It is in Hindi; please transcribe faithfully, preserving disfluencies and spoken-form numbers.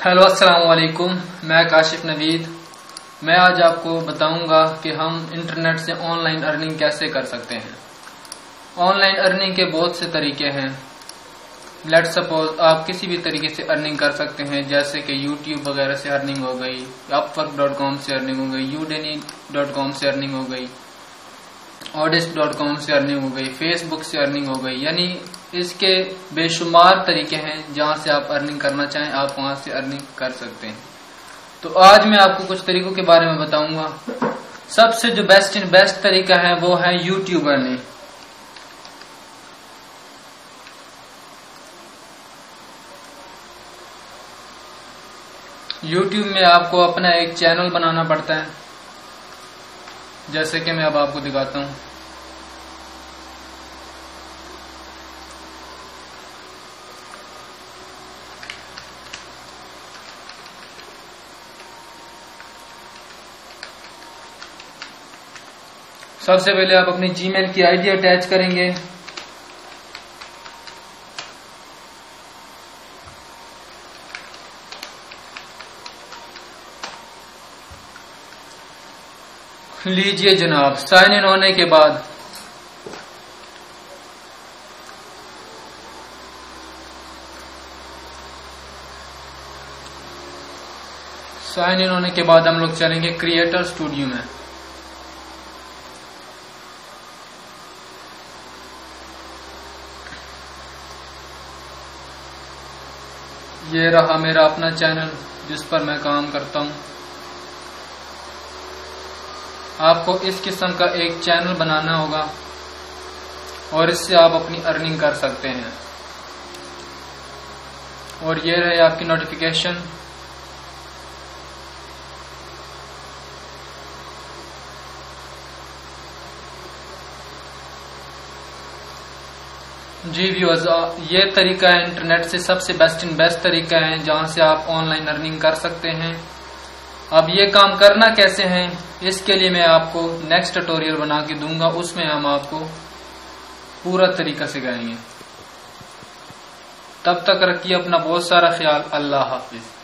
हेलो अस्सलाम वालेकुम। मैं काशिफ नवीद। मैं आज आपको बताऊंगा कि हम इंटरनेट से ऑनलाइन अर्निंग कैसे कर सकते हैं। ऑनलाइन अर्निंग के बहुत से तरीके हैं। लेट सपोज आप किसी भी तरीके से अर्निंग कर सकते हैं, जैसे कि यूट्यूब वगैरह से अर्निंग हो गई, अपवर्क डॉट कॉम से अर्निंग हो गई, यूडेनी डॉट कॉम से अर्निंग हो गई, ऑडिस्ट डॉट कॉम से अर्निंग हो गई, फेसबुक से अर्निंग हो गई। यानी इसके बेशुमार तरीके हैं, जहां से आप अर्निंग करना चाहें आप वहां से अर्निंग कर सकते हैं। तो आज मैं आपको कुछ तरीकों के बारे में बताऊंगा। सबसे जो बेस्ट इन बेस्ट तरीका है वो है यूट्यूब अर्निंग। यूट्यूब में आपको अपना एक चैनल बनाना पड़ता है, जैसे कि मैं अब आपको दिखाता हूं। सबसे पहले आप अपनी जीमेल की आईडी अटैच करेंगे। लीजिए जनाब, साइन इन होने के बाद साइन इन होने के बाद हम लोग चलेंगे क्रिएटर स्टूडियो में। ये रहा मेरा अपना चैनल जिस पर मैं काम करता हूं। आपको इस किस्म का एक चैनल बनाना होगा और इससे आप अपनी अर्निंग कर सकते हैं। और ये रहे आपकी नोटिफिकेशन। जी व्यूअर्स, ये तरीका है इंटरनेट से सबसे बेस्ट इन बेस्ट तरीका है जहां से आप ऑनलाइन अर्निंग कर सकते हैं। अब ये काम करना कैसे है, इसके लिए मैं आपको नेक्स्ट ट्यूटोरियल बना के दूंगा, उसमें हम आपको पूरा तरीका सिखाएंगे। तब तक रखिए अपना बहुत सारा ख्याल। अल्लाह हाफिज।